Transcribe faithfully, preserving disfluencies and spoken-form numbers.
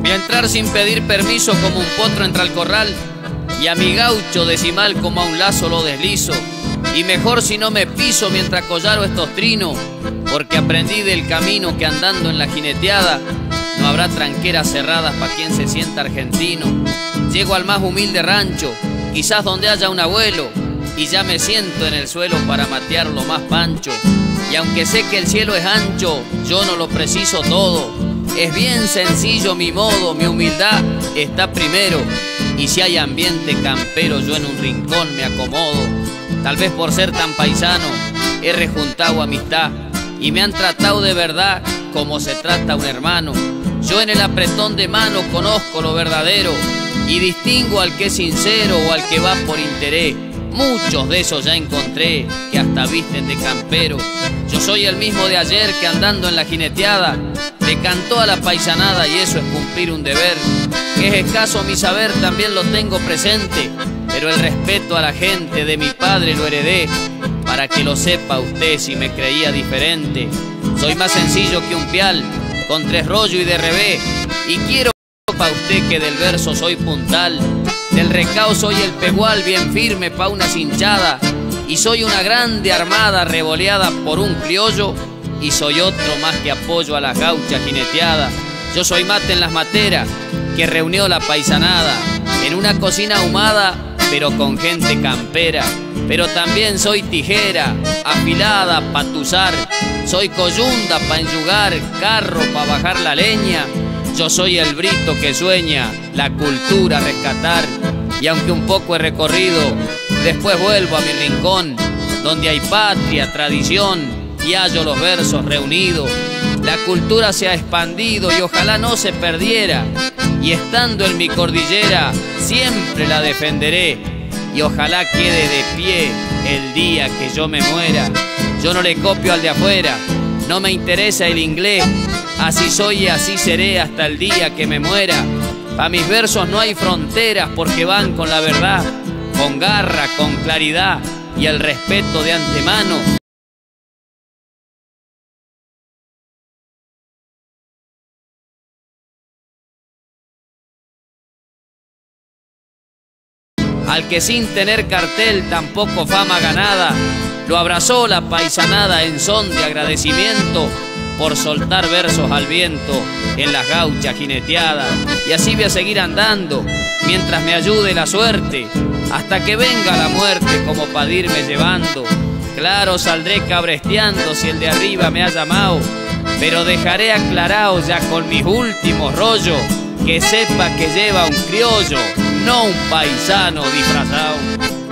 Voy a entrar sin pedir permiso como un potro entra al corral, y a mi gaucho decimal como a un lazo lo deslizo. Y mejor si no me piso mientras collaro estos trinos, porque aprendí del camino que andando en la jineteada no habrá tranqueras cerradas pa' quien se sienta argentino. Llego al más humilde rancho, quizás donde haya un abuelo, y ya me siento en el suelo para matear lo más pancho. Y aunque sé que el cielo es ancho, yo no lo preciso todo. Es bien sencillo mi modo, mi humildad está primero. Y si hay ambiente campero, yo en un rincón me acomodo. Tal vez por ser tan paisano, he rejuntado amistad y me han tratado de verdad como se trata a un hermano. Yo en el apretón de mano conozco lo verdadero y distingo al que es sincero o al que va por interés. Muchos de esos ya encontré que hasta visten de campero. Yo soy el mismo de ayer que andando en la jineteada le cantó a la paisanada, y eso es cumplir un deber. Que es escaso mi saber también lo tengo presente, pero el respeto a la gente de mi padre lo heredé. Para que lo sepa usted si me creía diferente, soy más sencillo que un pial, con tres rollos y de revés. Y quiero pa' usted que del verso soy puntal, del recao soy el pegual bien firme pa' una cinchada, y soy una grande armada revoleada por un criollo, y soy otro más que apoyo a las gauchas jineteadas. Yo soy mate en las materas que reunió la paisanada, en una cocina ahumada pero con gente campera. Pero también soy tijera afilada pa' tuzar, soy coyunda pa' enyugar, carro pa' bajar la leña. Yo soy el brito que sueña la cultura rescatar. Y aunque un poco he recorrido, después vuelvo a mi rincón, donde hay patria, tradición y hallo los versos reunidos. La cultura se ha expandido y ojalá no se perdiera, y estando en mi cordillera siempre la defenderé. Y ojalá quede de pie el día que yo me muera. Yo no le copio al de afuera, no me interesa el inglés. Así soy y así seré hasta el día que me muera. Pa' mis versos no hay fronteras porque van con la verdad, con garra, con claridad y el respeto de antemano. Al que sin tener cartel, tampoco fama ganada, lo abrazó la paisanada en son de agradecimiento por soltar versos al viento en las gauchas jineteadas. Y así voy a seguir andando mientras me ayude la suerte, hasta que venga la muerte como para irme llevando. Claro, saldré cabresteando si el de arriba me ha llamado, pero dejaré aclarado ya con mis últimos rollos que sepa que lleva un criollo, no un paisano disfrazado.